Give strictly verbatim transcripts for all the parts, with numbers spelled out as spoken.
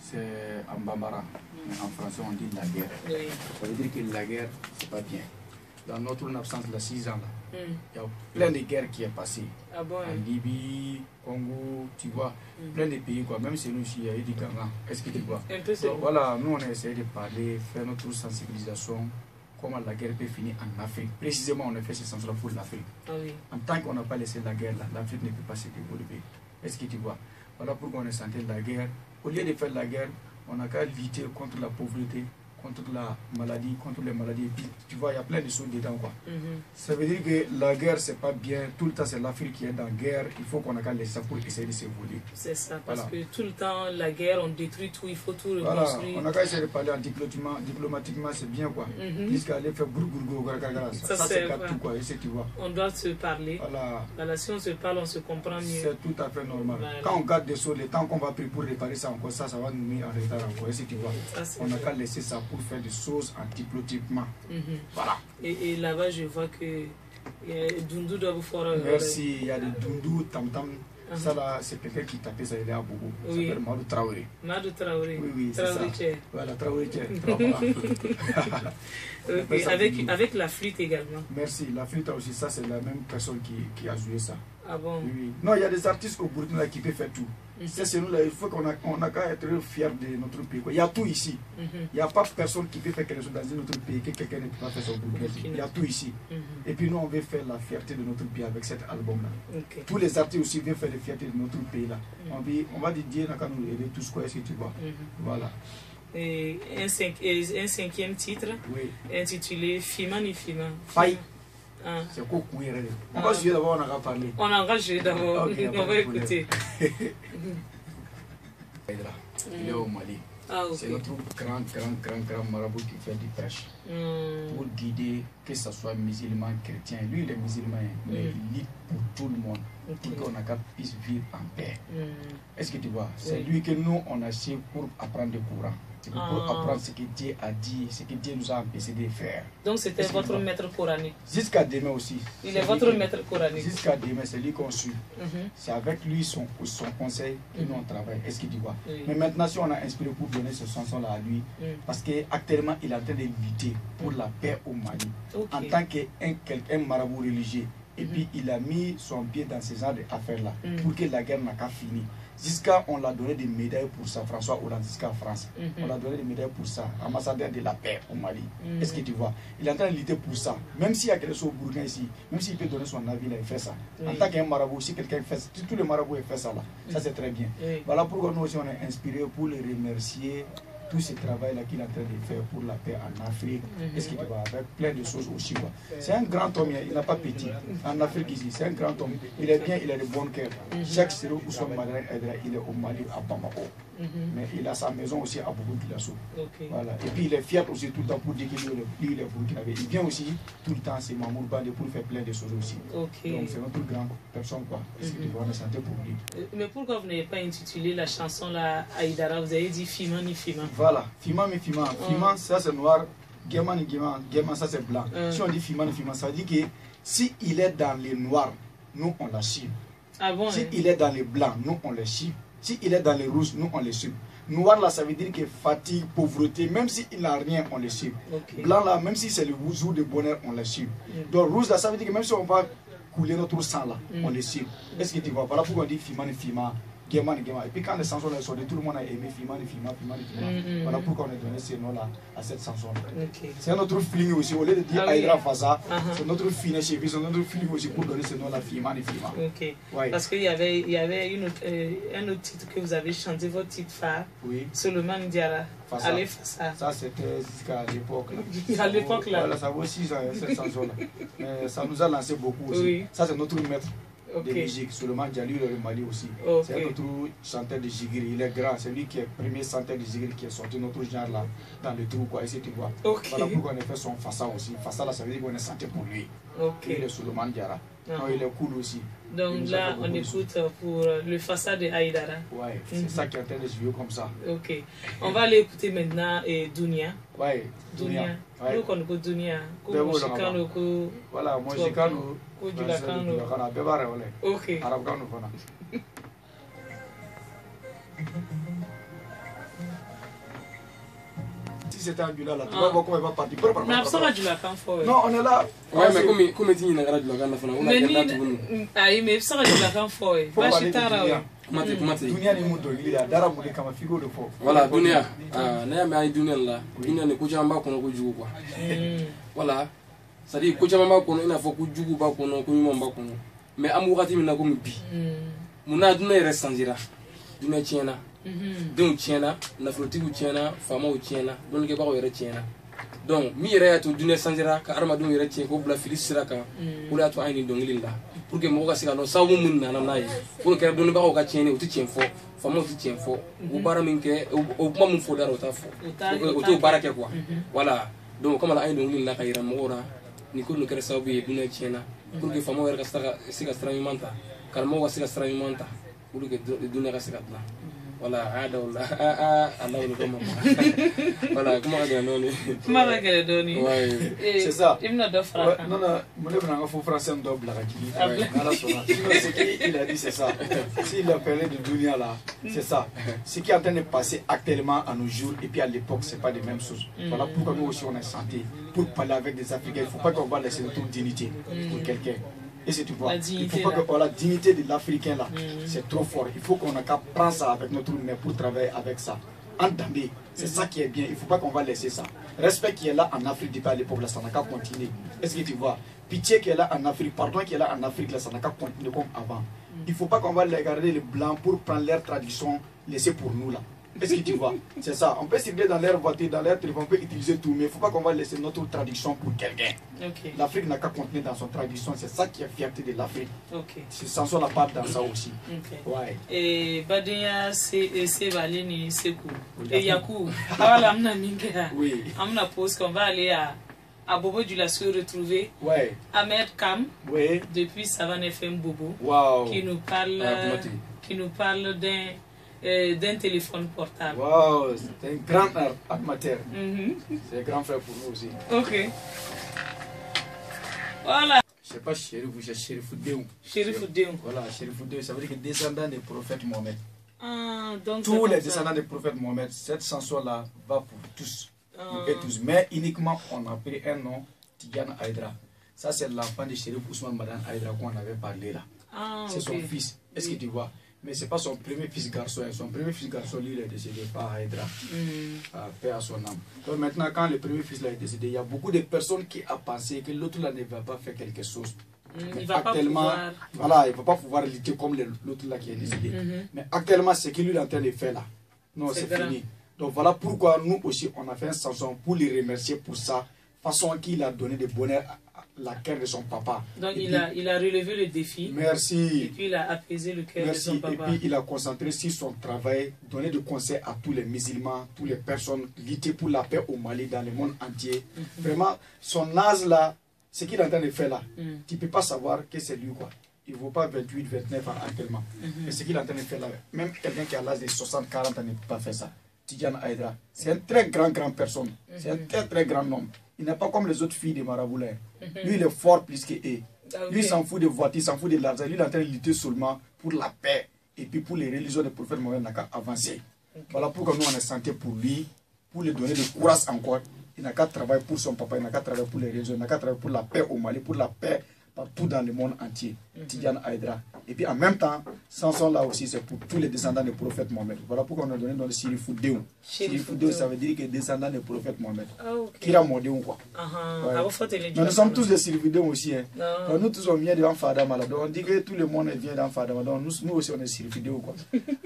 c'est en bambara. Mm. En français, on dit la guerre. Oui. Ça veut dire que la guerre, c'est pas bien. Dans notre absence, de six ans, là, mm. il y a plein de guerres qui est passé. Ah bon, hein? En Libye, Congo, tu vois, mm. plein de pays, quoi. Même chez nous, il y a eu du Ghana. Est-ce que tu vois? Un peu. Donc, voilà, nous, on a essayé de parler, faire notre sensibilisation, comment la guerre peut finir en Afrique. Précisément, on a fait ce sens-là pour l'Afrique. Ah oui. En tant qu'on n'a pas laissé la guerre, là, l'Afrique ne peut pas se développer. Est-ce que tu vois? Voilà pourquoi on est senti la guerre. Au lieu de faire la guerre, on n'a qu'à lutter contre la pauvreté, contre la maladie, contre les maladies. Et puis, tu vois, il y a plein de choses dedans, quoi. Mm-hmm. Ça veut dire que la guerre, c'est pas bien. Tout le temps, c'est l'Afrique qui est dans la guerre. Il faut qu'on ait qu'à laisser ça pour essayer de s'évoluer. C'est ça, parce voilà. que tout le temps, la guerre, on détruit tout, il faut tout reconstruire. Voilà, on a qu'à essayer de parler en diplomatiquement, diplomatiquement, c'est bien, quoi. Mm-hmm. Puisqu'aller faire brou brou brou, ça, ça c'est tout, quoi. Et c'est, tu vois. On doit se parler. Voilà. Voilà, si on se parle, on se comprend mieux. C'est tout à fait normal. Voilà. Quand on garde des choses, le temps qu'on va prendre pour réparer ça encore, ça, ça va nous mettre en retard encore. Et c'est, tu vois. Ça, on a qu'à laisser ça pour faire des choses diplomatiquement. Mm-hmm. Voilà. Et, et là-bas, je vois que il y a Dundu de Fort. Merci, il y a des Dundu, Tam Tam. Uh-huh. Ça là, c'est quelqu'un qui tapait ça, il est à Bogo. Oui. Ça s'appelle Madou Traoré. Madou Traoré. Oui, oui, c'est ça. Voilà, Traoré Tché. Okay. Avec, avec la flûte également. Merci, la flûte aussi, ça c'est la même personne qui, qui a joué ça. Ah bon? Oui, oui. Non, il y a des artistes au Burkina qui peuvent faire tout. Mm-hmm. C'est nous là, il faut qu'on a, on a qu'à être fiers de notre pays. Il y a tout ici. Mm-hmm. Il n'y a pas personne qui peut faire quelque chose dans un autre pays que quelqu'un ne peut pas faire ça au Burkina. Il y a tout ici. Mm-hmm. Et puis nous, on veut faire la fierté de notre pays avec cet album-là. Okay. Tous les artistes aussi veulent faire la fierté de notre pays-là. Mm-hmm. On, veut, on va dire Dieu n'a qu'à nous aider tous, quoi, est-ce que tu vois? Mm-hmm. Voilà. Et un, cinq, un cinquième titre, oui, intitulé Fima ni Fima. Faille. Ah. C'est quoi couiller? On va jouer d'abord, on a parlé. On a joué d'abord, okay, on va écouter. Il est au Mali. Ah, okay. C'est notre grand, grand, grand, grand marabout qui fait du prêche. Mm. Pour guider, que ce soit musulman, chrétien. Lui, il est musulman, mm. mais il lit pour tout le monde. Okay. Pour qu'on puisse vivre en paix. Mm. Est-ce que tu vois? C'est oui. lui que nous, on a su pour apprendre le Coran. C'est pour ah. apprendre ce que Dieu a dit, ce que Dieu nous a empêché de faire. Donc c'était votre maître coranique? Jusqu'à demain aussi. Il est, est votre maître coranique? Jusqu'à demain, c'est lui qu'on suit. Mm-hmm. C'est avec lui, son, son conseil, que mm-hmm. nous on travaille. Est-ce que tu vois? Oui. Mais maintenant, si on a inspiré pour donner ce chanson-là à lui, mm. parce qu'actuellement, il est en train de lutter pour la paix au Mali. Okay. En tant qu'un marabout religieux. Et mm-hmm. puis, il a mis son pied dans ce genre d'affaires-là mm. pour que la guerre n'a qu'à finir. Jusqu'à, on l'a donné des médailles pour ça, François Hollande, jusqu'à France. Mm-hmm. On l'a donné des médailles pour ça, ambassadeur de la paix au Mali. Mm-hmm. Est-ce que tu vois? Il est en train de lutter pour ça. Même s'il y a quelque chose au Burkina ici, même s'il peut donner son avis, là, il fait ça. Oui. En tant qu'un marabout, si quelqu'un fait ça, tous les marabouts font ça là, mm-hmm. ça c'est très bien. Oui. Voilà pourquoi nous aussi on est inspirés pour les remercier. Tout ce travail-là qu'il est en train de faire pour la paix en Afrique, mm-hmm. est-ce qu'il va avec plein de choses aussi. C'est un grand homme, il n'a pas petit. En Afrique ici, c'est un grand homme. Il est bien, il a de bon cœur. Mm-hmm. Chaque série où son madrin aidera, il est au Mali, à Bamako. Mm-hmm. Mais il a sa maison aussi à Boubou Kilasso. Okay. Voilà. Et puis il est fier aussi tout le temps pour dire qu'il est burkinabé. Il vient aussi tout le temps, c'est Mamour Bande pour faire plein de choses aussi. Okay. Donc c'est notre grande personne, quoi. Est-ce que tu vois, on est santé pour lui. Mais pourquoi vous n'avez pas intitulé la chanson là, Aïdara? Vous avez dit Fima ni Fima. Voilà, Fima ni Fima. Oh. Fima, ça c'est noir. Guéman ni Guéman. Guéman, ça c'est blanc. Mm. Si on dit Fima ni Fima, ça veut dire que si il est dans les noirs, nous on la cible. Ah bon, si hein? il est dans les blancs, nous on le cible. Si il est dans les rouges, nous on les suit. Noir là, ça veut dire que fatigue, pauvreté, même s'il n'a rien, on les suit. Okay. Blanc là, même si c'est le jour de bonheur, on les suit. Mm. Donc rouge là, ça veut dire que même si on va couler notre sang là, mm. on les suit. Mm. Est-ce que tu vois? Voilà pourquoi on dit Fima ni Fima. Guéman, Guéman. Et puis quand les chansons là sont tout le monde a aimé Fima ni Fima, Fima ni Fima. Mm-hmm. Voilà pourquoi on a donné ce nom là à cette chanson là. Okay. C'est notre feeling aussi. Au lieu de dire ah, Aïdra oui. Fassa, uh-huh. c'est notre feeling chez lui, c'est notre feeling aussi pour donner ce nom là, Fima ni Fima. Ok. Ouais. Parce qu'il y avait, il y avait une autre, euh, un autre titre que vous avez chanté, votre titre phare. Oui. Solomon Diarra. Fassa. Allez, Fassa. Ça c'était jusqu'à l'époque là. À l'époque là. Voilà, ça vaut six ans cette chanson là. Mais ça nous a lancé beaucoup aussi. Oui. Ça c'est notre maître. Okay. De musique, Solomon Diallo le Mali aussi. Okay. C'est un autre chanteur de Jigiri, il est grand, c'est lui qui est le premier chanteur de Jigiri qui est sorti notre genre là, dans le trou quoi, ici tu vois. Okay. Voilà pourquoi on a fait son Fassa aussi. Fassa là, ça veut dire qu'on est chanté pour lui. Okay. Il est Solomon Diarra. Uh-huh. Non, il est cool aussi. Donc là, on écoute pour le Fassa de Aïdara. Ouais, c'est mm-hmm. ça qui est en train de se jouer comme ça. Ok. On va aller écouter maintenant et Dunia. Ouais, Dunia. Nous connaissons Dunia. Voilà, moi j'ai quand nous. Ok. c'était en Dula là. Tu vas voir comment il va partir. Mais absolument du lacan fort. Non, on est là. Ouais, mais comme comme tu dis, il y a du lacan là. Mais ni, ah, mais absolument du lacan fort. Pas chitara. Comment tu comment tu? Dunia ni mundo gila. Dara mule kama figo de fort. Voilà, dunia. Ah, na ya mais dunia là. Dunia ni kuja mba kono kujugu quoi. Voilà. Ça dit kuja mba kono ina fo kujugu ba kono kunyuma mba kono. Mais amu wakati mina ko mbi. Muna dunia resanjira. Dunia tiena. Donc tiena, na flotigu tiena, fama u tiena, donc ke ba ko yere tiena. Donc mi yere ya to dunia sanjira ka arma dum yere tiena ko bla filisira ka. Ko la to ayni dongililla. Pour que mo ka sika no sawu mun na na yi. Pour que doni ba ko ka tiena u ti tien fo, fama u ti tien fo. U bara min ke o kuma mun fo daro ta fo. O to bara ke quoi. Voilà. Donc comme la ayni dongililla ka yira mo ora ni ko no kere sawu bi dunia tiena. Pour que fama yere ka sika sika stramimanta. Kalmo wa sika stramimanta. Pour que dunia ka sika na. Voilà, ada wala ah ah Allah le comme voilà comment on dit non comment va que donner c'est ça il n'a d'offre non non mon le blanc faut français double la qui il a dit c'est ça s'il a parlé de dunia là c'est ça ce qui est en train de passer actuellement à nos jours et puis à l'époque c'est pas les mêmes choses voilà pourquoi nous aussi on est santé pour parler avec des Africains il faut pas qu'on va laisser notre dignité pour quelqu'un. Et c'est tu vois, il faut pas que oh, la dignité de l'Africain là, mm. c'est trop fort. Il faut qu'on a qu'à prendre ça avec notre main pour travailler avec ça. Entendez, c'est mm. ça qui est bien. Il ne faut pas qu'on va laisser ça. Respect qui est là en Afrique depuis à l'époque là, ça n'a qu'à continuer. Est-ce que tu vois? Pitié qui est là en Afrique, pardon qui est là en Afrique là, ça n'a qu'à continuer comme avant. Mm. Il ne faut pas qu'on va regarder les blancs pour prendre leur tradition, laisser pour nous là. Est-ce que tu vois? C'est ça. On peut circuler dans leur voiture, dans leur téléphone, on peut utiliser tout, mais il ne faut pas qu'on va laisser notre tradition pour quelqu'un. Okay. L'Afrique n'a qu'à continuer dans son tradition, c'est ça qui est fierté de l'Afrique. Okay. C'est sans la part dans ça aussi. Okay. Ouais. Et Badia, c'est Valini, c'est cool. Et Yakou, voilà, amna minga. Oui. Amna pause qu'on va aller à à Bobo du la se retrouver. Ouais. Ahmed Kam. Ouais. Depuis Savane F M Bobo. Wow. Qui nous parle, ah, qui nous parle d'un d'un téléphone portable. Wow, c'est un grand amateur. Mm-hmm. C'est un grand frère pour nous aussi. Ok. Voilà. Je ne sais pas, Chérif, c'est Chérif Déon. Chérif Déon. Voilà, Chérif Déon, ça veut dire que descendant des prophètes Mohamed. Ah, donc tous les descendants des prophètes Mohamed, cette chanson-là va pour tous. Ah. Et tous. Mais uniquement, on a pris un nom, Tidiane Aïdra. Ça, c'est l'enfant de Chérif Ousmane Madame Aïdra qu'on avait parlé là. Ah, c'est okay. Son fils. Est-ce oui. que tu vois? Mais ce n'est pas son premier fils garçon. Son premier fils garçon, lui, il est décédé par Aïdra. Mm. À paix à son âme. Donc maintenant, quand le premier fils là est décédé, il y a beaucoup de personnes qui ont pensé que l'autre là ne va pas faire quelque chose. Mm. Il va actuellement, pas pouvoir... voilà, il ne va pas pouvoir lutter comme l'autre là qui est décédé. Mm-hmm. Mais actuellement, ce qu'il est en train de faire là, non, c'est fini. Donc voilà pourquoi nous aussi, on a fait une chanson pour les remercier pour ça. Façon qu'il a donné de bonheur la cœur de son papa. Donc il, puis, a, il a relevé le défi. Merci. Et puis il a apaisé le cœur de son papa. Et puis il a concentré sur son travail, donné des conseils à tous les musulmans, toutes les personnes, lutter pour la paix au Mali, dans le monde entier. Mm-hmm. Vraiment, son âge là, ce qu'il est en train de faire là, mm. tu ne peux pas savoir que c'est lui quoi. Il ne vaut pas vingt-huit, vingt-neuf ans actuellement. Mm-hmm. Mais ce qu'il est en train de faire là, même quelqu'un qui a l'âge de soixante, quarante ans ne peut pas faire ça. Tidiane Aïdra, c'est un très grand, grand personne. Mm-hmm. C'est un très, très grand homme. Il n'est pas comme les autres filles de Maraboulin. Mm-hmm. Lui, il est fort plus qu'eux. Okay. Lui, il s'en fout de voitures, il s'en fout de l'argent. Lui, il est en train de lutter seulement pour la paix. Et puis pour les religions des prophètes Mohamed, il n'a qu'à avancer. Okay. Voilà pourquoi nous, on est santé pour lui, pour lui donner de courage encore. Il n'a qu'à travailler pour son papa, il n'a qu'à travailler pour les religions, il n'a qu'à travailler pour la paix au Mali, pour la paix partout dans le monde entier. Mm-hmm. Tidiane Aïdra. Et puis en même temps, Samson là aussi, c'est pour tous les descendants des prophètes Mohamed. Voilà pourquoi on a donné dans le Chérif Déon. Chérif Déon, ça veut dire que descendants des prophètes Mohamed. Ah, ok. Kira Modéon quoi. Uh-huh. Ouais. Ah, mais nous sommes tous des Chérif Déon aussi. Hein. Donc, nous tous on vient de Fadama là. Donc on dit que tout le monde vient dans Fadama. Donc nous, nous aussi on est Chérif Déon quoi.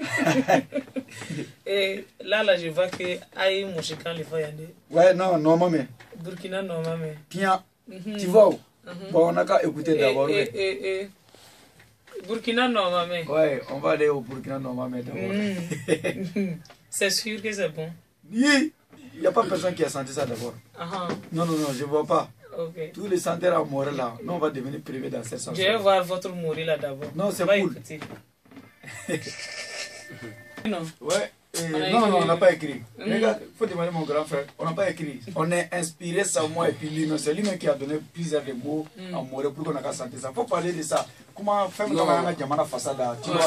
Et là, là, je vois que Aïe Mouchikan les voit y aller. Ouais, non, non, maman. Burkina, non, maman. Tiens, mm-hmm. Tu vois où? Mm-hmm. Bon, on n'a qu'à écouter d'abord. Et, et, et, Burkina, non, maman. Ouais, on va aller au Burkina, non, maman d'abord. Mm. C'est sûr que c'est bon. Oui, il n'y a pas personne qui a senti ça d'abord. Uh-huh. Non, non, non, je ne vois pas. Okay. Tous les senteurs à mourir là, nous on va devenir privés dans cette chanson. Je vais voir votre mourir là d'abord. Non, c'est cool. Non. Ouais. Et non, non, on n'a pas écrit. Mm. Regarde, il faut demander mon grand frère. On n'a pas écrit. On est inspiré ça moi et puis lui, c'est lui-même qui a donné plusieurs de mots mm. à mourir pour qu'on ait senti ça. Il faut parler de ça. Comment faire comme un diamant à façade, tu vois.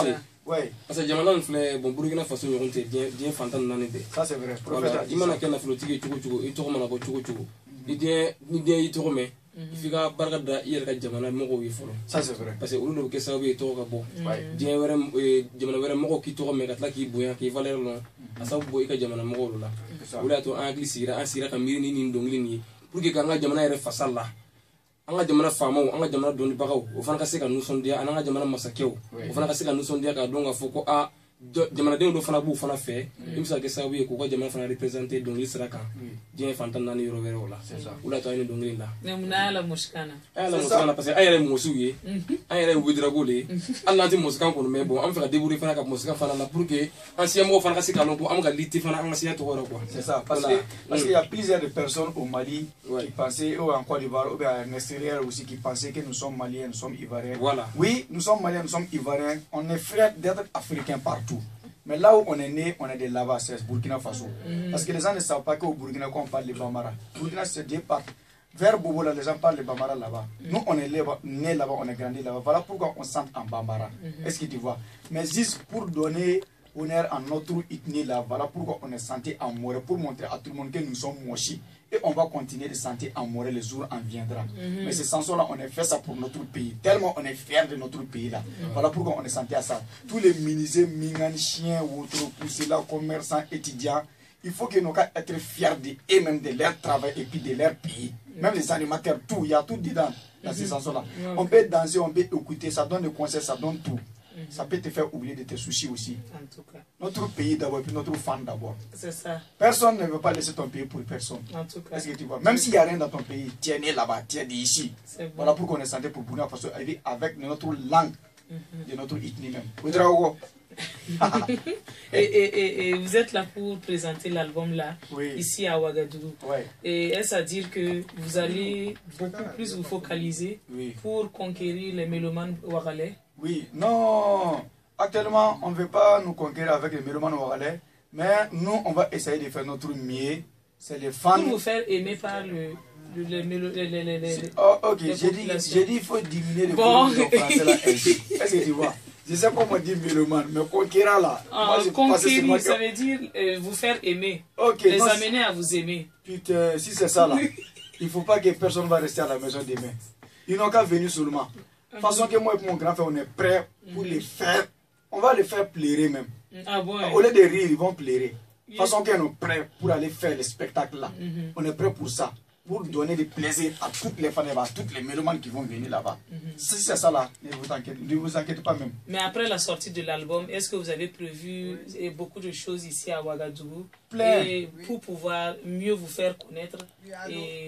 Ouais. Parce que Jamana fait bon Burkina Faso ñoo té bien fantan nané dé. Ça c'est vrai. Professeur imana kenna flotigi chugo chugo ito mana ko chugo chugo. Idé ni dé ito me. Ifika barka da yel ka Jamana moko yi folo. Ça c'est vrai. Parce que olu no ke sabe ito ka bo. Bien wéré Jamana wéré moko ki to me katla ki boya ki valeur lo. Asabu boy ka Jamana moko la. Ula to angli sira an sira ka miri ni ni ndongli ni. Pour que kanga Jamana yere fasalla. Anga jamana famaw anga jamana doni bagaw o fana ka se ka nusondiya anga jamana masakew o fana ka se ka nusondiya ka donga foko a jamana den do fana bu fana fe imsa ke sabu ye ko ko jamana fana représenter donc il sera kan dien fantan nani yoro wero la c'est ça ula to ayni dongli la ne muna la muskana ala muskana parce que ayere musu ye ayere wudira gole Allah ti muskan ko mais bon am fa débourer fana ka muskan fana la pour que ancien mo fana ka se ka lonko am ga liti fana anga siya to woro quoi c'est ça parce que parce qu'il y a plusieurs de personnes au Mali qui pensaient ou en Côte d'Ivoire ou bien en extérieur aussi qui pensaient que nous sommes maliens nous sommes ivoiriens. Voilà. Oui, nous sommes maliens nous sommes ivoiriens, on est frères d'être africains partout. Mais là où on est né, on est des là-bas, c'est Burkina Faso. Mm-hmm. Parce que les gens ne savent pas qu'au Burkina, quand on parle de Bambara, Burkina c'est des parts. Vers Bobola, les gens parlent de Bambara là-bas. Mm-hmm. Nous, on est né là-bas, on est grandi là-bas. Voilà pourquoi on sent en Bambara. Mm-hmm. Est-ce que tu vois? Mais juste pour donner honneur à notre ethnie là, voilà pourquoi on est senti en Morée, pour montrer à tout le monde que nous sommes mochis. Et on va continuer de sentir en Morée, le jour en viendra. Mm-hmm. Mais c'est sans cela, on a fait ça pour notre pays. Tellement on est fiers de notre pays là. Mm-hmm. Voilà pourquoi on est senti à ça. Tous les menuisiers, mingans, chiens, autres, poussés là, commerçants, étudiants, il faut que nous soyons fiers d'eux-mêmes, de leur travail et puis de leur pays. Mm-hmm. Même les animateurs, tout, il y a tout dedans dans mm-hmm. ces sens-là. Mm-hmm. On peut danser, on peut écouter, ça donne des conseils, ça donne tout. Mm-hmm. Ça peut te faire oublier de tes soucis aussi. En tout cas. Notre pays d'abord et puis notre fan d'abord. C'est ça. Personne ne veut pas laisser ton pays pour personne. En tout cas. Est-ce que tu vois? Même s'il n'y a rien dans ton pays, tiens là-bas, tiens ici. Bon. Voilà pourquoi on est santé pour Burkina Faso avec notre langue, mm-hmm. de notre ethnie même. et, et, et, et vous êtes là pour présenter l'album là, oui. Ici à Ouagadougou. Oui. Et est-ce à dire que vous allez beaucoup plus vous focaliser oui. pour conquérir les mélomanes ouagalais? Oui, non. Actuellement, on ne veut pas nous conquérir avec les mélomanes ouagalais, mais nous, on va essayer de faire notre mieux. C'est les fans. Pour vous faire aimer par le... Le, le, le, le, le, le, oh, ok, j'ai dit, dit qu'il faut diminuer le bon. Volume de français là. Est-ce que tu vois? Je sais comment dire mélomane, mais conquérant là. Ah, moi, conquérir, ça veut dire euh, vous faire aimer. Okay, les non, amener à vous aimer. Putain, si c'est ça là, il ne faut pas que personne va rester à la maison demain. Ils n'ont qu'à venir seulement. De toute façon que moi et mon grand frère, on est prêts pour les faire. On va les faire pleurer même. Ah bon? Au lieu de rire, ils vont pleurer. De toute façon qu'on est prêts pour aller faire le spectacle là. Mm-hmm. On est prêts pour ça. Pour donner du plaisir à toutes les fans, à toutes les mélomanes qui vont venir là-bas. Mm-hmm. Si c'est ça là, ne vous, inquiétez, ne vous inquiétez pas même. Mais après la sortie de l'album, est-ce que vous avez prévu beaucoup de choses ici à Ouagadougou? Plein. Et pour pouvoir mieux vous faire connaître et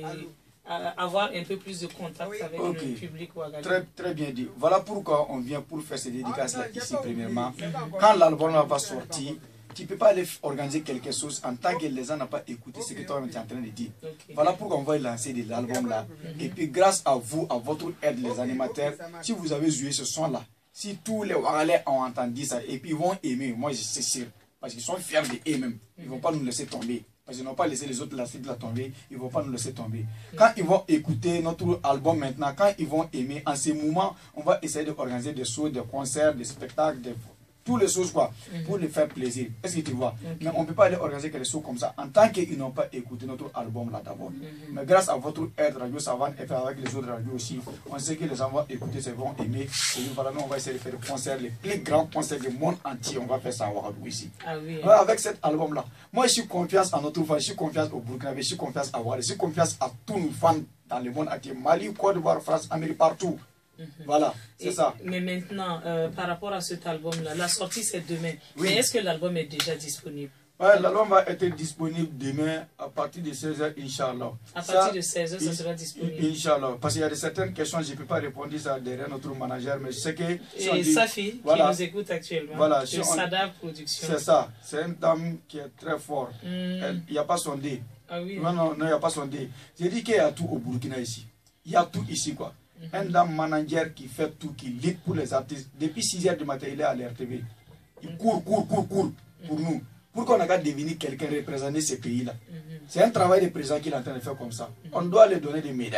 avoir un peu plus de contact avec okay. le public Ouagadougou? Très, très bien dit. Voilà pourquoi on vient pour faire ces dédicaces là ici premièrement. Mm-hmm. Quand l'album va sortir, tu ne peux pas aller organiser quelque chose en tant que les gens n'ont pas écouté ce que toi tu es en train de dire. Okay. Voilà pourquoi on va lancer de l'album là. Mm-hmm. Et puis grâce à vous, à votre aide, les animateurs, si vous avez joué ce son là, si tous les Ouagalais ont entendu ça, et puis ils vont aimer, moi je suis sûr, parce qu'ils sont fiers d'eux-mêmes, ils ne vont pas nous laisser tomber. Parce qu'ils n'ont pas laissé les autres la suite la tomber, ils ne vont pas nous laisser tomber. Quand ils vont écouter notre album maintenant, quand ils vont aimer, en ce moment, on va essayer d'organiser des shows, des concerts, des spectacles, des... toutes les choses quoi, mm-hmm. pour les faire plaisir. Est-ce que tu vois? Okay. Mais on ne peut pas aller organiser quelque chose comme ça en tant qu'ils n'ont pas écouté notre album là d'abord. Mm-hmm. Mais grâce à votre aide, Radio Savane, et avec les autres radios aussi, on sait que les gens vont écouter, ils vont aimer. Et voilà, nous on va essayer de faire des concerts, les plus grands concerts du monde entier. On va faire ça à Ouagadougou ici. Ah oui. Ouais, avec cet album là. Moi je suis confiance en notre fan, je suis confiance au Burkina, je suis confiance à Ouagadougou, je suis confiance à tous nos fans dans le monde entier. Mali, Côte d'Ivoire, France, Amérique, partout. Mm-hmm. Voilà, c'est ça. Mais maintenant, euh, par rapport à cet album-là, la sortie c'est demain. Oui. Mais est-ce que l'album est déjà disponible? Ouais, l'album va être disponible demain à partir de seize heures, Inch'Allah. À partir ça, de seize heures, ça sera disponible. Inch'Allah. Parce qu'il y a de certaines questions, je ne peux pas répondre ça derrière notre manager, mais je sais que... Si Et dit, Safi, voilà, qui nous écoute actuellement, voilà, de si Sada Production. C'est ça. C'est une dame qui est très forte. Mm. Il n'y a pas son dé. Ah oui. Non, non, il n'y a pas son dé. J'ai dit qu'il y a tout au Burkina ici. Il y a tout ici, quoi. Mm-hmm. Un dame manager qui fait tout, qui lit pour les artistes. Depuis six heures du matin, il est à l'R T V. Il mm-hmm. court, court, court, court pour mm-hmm. nous. Pour qu'on ait qu'à devenir quelqu'un représenter ces pays-là. Mm-hmm. C'est un travail de président qu'il est en train de faire comme ça. Mm-hmm. On doit lui donner des médailles.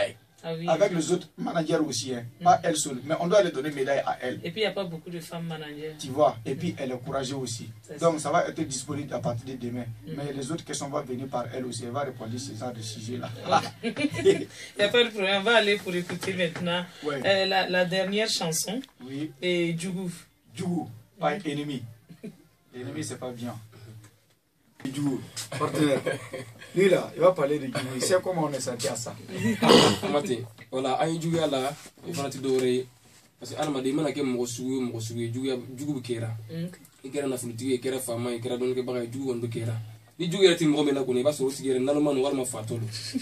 Ah oui, avec oui. les autres managers aussi, hein. Mm. Pas elle seule, mais on doit lui donner médaille à elle. Et puis il n'y a pas beaucoup de femmes managers. Tu vois, et puis elle est courageuse aussi. Donc ça va être disponible à partir de demain. Mm. Mais les autres questions vont venir par elle aussi, elle va répondre à ce genre de sujet-là. Il n'y a pas de problème, on va aller pour écouter maintenant ouais. euh, la, la dernière chanson. Oui. Et Djougou. Djougou, pas mm. ennemi. Ennemi, c'est pas bien. Djougou, partenaire. Lui là, il va parler de Djougou. Il sait comment on est senti à ça. Voilà, aïe Djougou là, il faut te dorer. Parce que Alma demande à quel moment Djougou, mon Djougou, Djougou Kera. Il kera na fuliti, il kera fama, il kera donc baga Djougou on Kera. Ni Djougou est timbre mais là qu'on est pas sur aussi guérir, n'allons pas nous fatolo.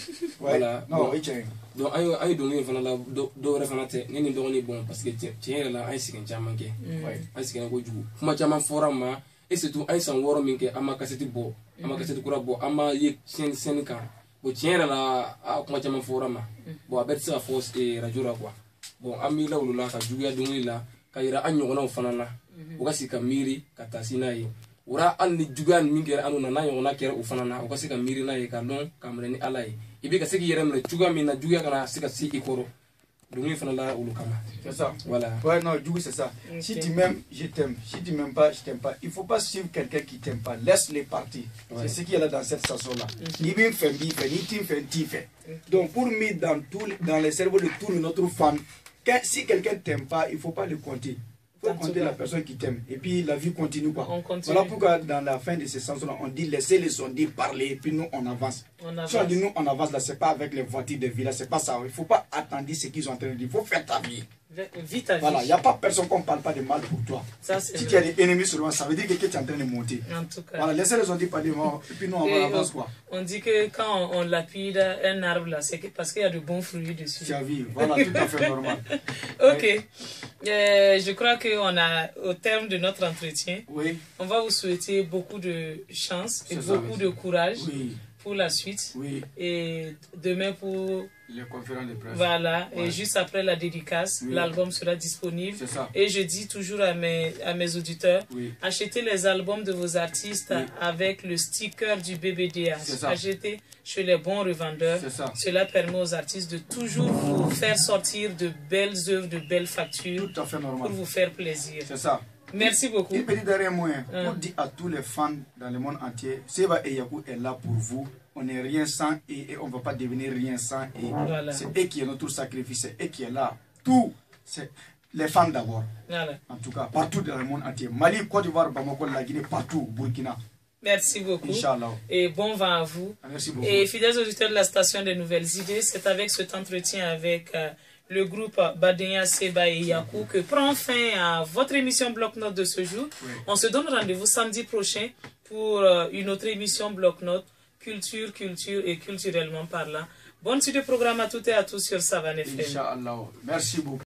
Voilà. Non, il tient. Donc aïe aïe donc il faut la do refanate, ni ni donc ni bon parce que tiens là aïe c'est qu'un jamanke. Aïe c'est qu'un Djougou. Kuma jaman forum et c'est tout aïe sans woro minke ama kaseti bo, ama kaseti kura bo, ama ye sen sen kan. Bon tiens là kuma jaman forum bon abet ça force et rajura quoi. Bon ami là ou là ka Djougou donc là ka ira anyo na ufanana. Ukasi kamiri katasina ye. Ura alni Djougou minke anu na nayo na kera ufanana ukasi kamiri na ye kalon kamreni alai. Ibi ka seki yerem le Djougou mina Djougou kana sika si ikoro. Donc il faut là ou le kama. C'est ça. Voilà. Ouais non Djougou c'est ça. Okay. Si tu m'aimes, je t'aime. Si tu m'aimes pas, je t'aime pas. Il faut pas suivre quelqu'un qui t'aime pas. Laisse-les partir. Ouais. C'est ce qu'il y a là dans cette chanson là. Ni bien fait bi fait ni tim fait ti fait. Donc pour mettre dans tout dans les cerveaux de tous notre fans, si quelqu'un t'aime pas, il faut pas le compter. Il faut compter la personne qui t'aime. Et puis la vie continue quoi. On continue. Voilà pourquoi dans la fin de ces chansons-là, on dit laissez les sondés parler et puis nous on avance. On avance. Si on dit nous on avance là, c'est pas avec les voitures de ville, c'est pas ça. Il faut pas attendre ce qu'ils ont en train de dire. Il faut faire ta vie. Vite à voilà, il n'y a pas personne qu'on ne parle pas de mal pour toi. Ça, si vrai. Tu as des ennemis sur toi, ça veut dire que tu es en train de monter. En tout cas. Voilà, laissez les sondés parler et puis nous on va avancer quoi. On dit que quand on, on lapide un arbre là, c'est parce qu'il y a de bons fruits dessus. Tu as vu, voilà, tout à fait normal. Ok. Ouais. Euh, je crois qu'on a, au terme de notre entretien, oui. On va vous souhaiter beaucoup de chance et beaucoup ça, de courage oui. Pour la suite. Oui. Et demain pour... les conférences de presse. Voilà. Ouais. Et juste après la dédicace, oui. L'album sera disponible. C'est ça. Et je dis toujours à mes, à mes auditeurs, oui. Achetez les albums de vos artistes oui. Avec le sticker du B B D H. Achetez chez les bons revendeurs. Ça. Cela permet aux artistes de toujours vous faire sortir de belles œuvres, de belles factures. Tout à fait normal. Pour vous faire plaisir. C'est ça. Merci beaucoup. Il petit dernier moyen pour dire à tous les fans dans le monde entier, Seba Eyaku est là pour vous. On n'est rien sans et, et on ne va pas devenir rien sans et. Voilà. C'est eux qui est notre sacrifice, c'est eux qui est là. Tout, c'est les fans d'abord. Voilà. En tout cas, partout dans le monde entier. Mali, Côte d'Ivoire, Bamako, la Guinée, partout, Burkina. Merci beaucoup. Inch'Allah. Et bon vent à vous. Merci beaucoup. Et fidèles auditeurs de la station des Nouvelles Idées, c'est avec cet entretien avec euh, le groupe Badenya, Seba et Yakou que prend fin à votre émission Bloc-Notes de ce jour. Oui. On se donne rendez-vous samedi prochain pour euh, une autre émission Bloc-Notes, culture, culture et culturellement parlant. Bonne suite de programme à toutes et à tous sur Savane F M. Inch'Allah. Merci beaucoup.